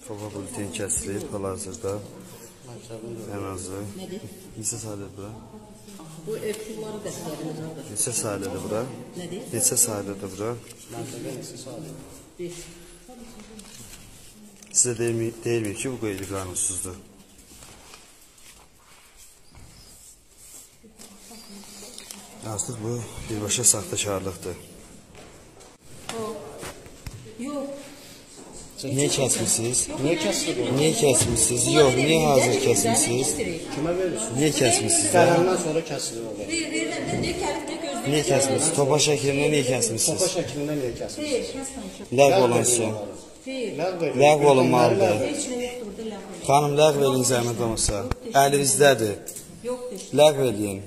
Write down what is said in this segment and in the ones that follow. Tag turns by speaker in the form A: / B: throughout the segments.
A: Topa bülten kəsilib, hal-hazırda ən azı. Neçə sayıdır bura?
B: Bu pulları qəsələdir.
A: Neçə sayıdır bura? Neçə sayıdır bura? Sizə deyilmir ki, bu qeyri qanunsuzdur. Artıq bu birbaşa saxtakarlıqdır.
B: Yox.
A: Niyə kəsmişsiniz? Niyə kəsmişsiniz? Yox, niyə hazır kəsmişsiniz?
C: Kimə verirsiniz?
A: Niyə kəsmişsiniz?
C: Qələmdən sonra kəsilir o.
A: Niyə kəsmişsiniz? Topa şəklində niyə kəsmişsiniz?
C: Topa şəklində niyə kəsirsiniz?
A: Ləğv olunsun. Ləğv olunmalıdır. Xanım, ləğv eləyin zəhmət olmasa. Əlinizdədir. Ləğv eləyin.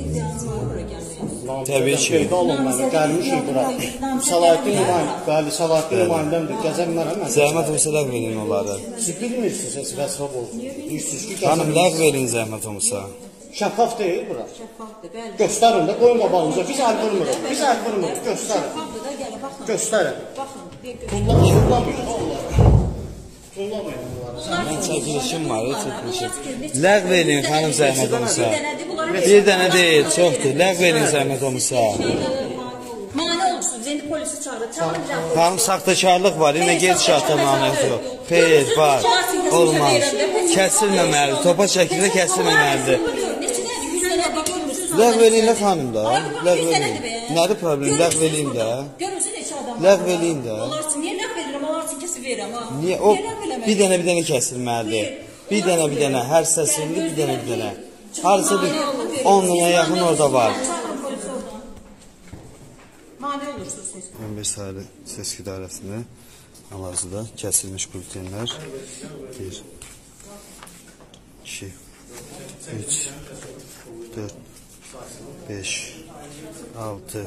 A: Təbii ki.
C: Qeydə olunmalı, gəlmişik bura. Səlahiyyətli nümayəndəmdir, gəzənmərəm.
A: Zəhmət olmasa ləğv eləyin onları.
C: Siz bilmirsiniz, vəzifə olsun.
A: Xanım, ləğv eləyin zəhmət olmasa.
C: Şəffaf deyil bura.
B: Şəffafdır, bəli.
C: Göstərin də, qoyun qabağınıza. Biz əl vurmuruq, göstərin. Göstərin. Tullamayın,
A: Mən çəkilişim var, çəkilişim. Ləğv eləyin, xanım, zəhmət olmasa. Bir dənə deyil, çoxdur. Ləğv eləyin zəhmət olmasa.
B: Mane olursunuz, indi polisi çağırır.
A: Xanım, saxtakarlıq var, yenə gec şahtamanət yox. Xeyr, var, olmaz. Kəsilməməlidir, topa şəkildə kəsilməməlidir. Ləğv eləyin də xanım da. Ləğv eləyin. Nədir problem? Ləğv eləyin də. Ləğv eləyin də.
B: Onlar üçün niyə ləğv edirəm? Onlar üçün kəsib verirəm.
A: Niyə? O bir dənə kəsilməlidir. Bir dənə, hər səsində bir dənə. Harısı bir 10 dənə yaxın orada var.
B: Mane olursunuz siz.
A: 15 sayılı səs idarəsində hal-hazırda kəsilmiş bültenlər 1, 2, 3, 4, 5, 6,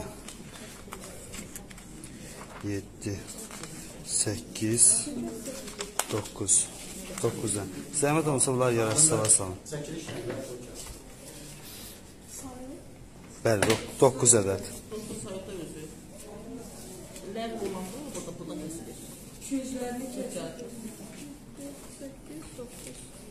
A: 7, 8, 9. 9'dan. Zəhmət olmasa bunlar yarası salın. Bəli, 9 ədəd.
B: 9 sayıda özü. Ləğv olanda burada kəsilir. 200'lərini keçər. 8, 9.